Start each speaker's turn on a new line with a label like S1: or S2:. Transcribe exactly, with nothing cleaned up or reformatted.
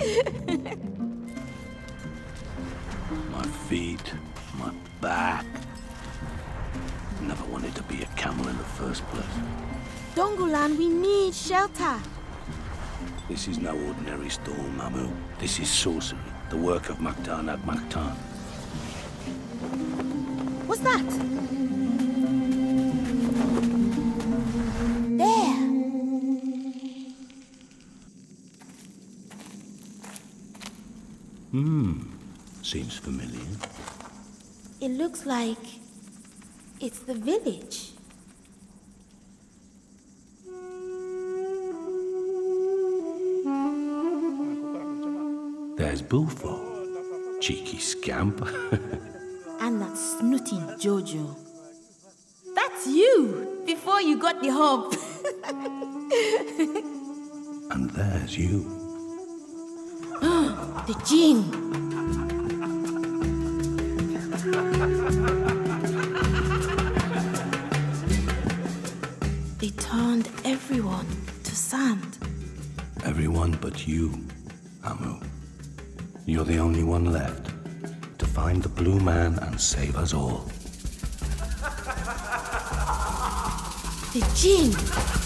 S1: My feet, my back. Never wanted to be a camel in the first place.
S2: Dongolan, we need shelter.
S1: This is no ordinary storm, Mamu. This is sorcery, the work of Mactan ad Mactan.
S2: What's that? There.
S1: Hmm. Seems familiar.
S2: It looks like it's the village.
S1: There's Bullfrog. Cheeky scamp.
S2: And that snooty Jojo. That's you, before you got the hump.
S1: And there's you.
S2: The Jinn. They turned everyone to sand.
S1: Everyone but you, Amu. You're the only one left to find the Blue Man and save us all.
S2: The Jinn.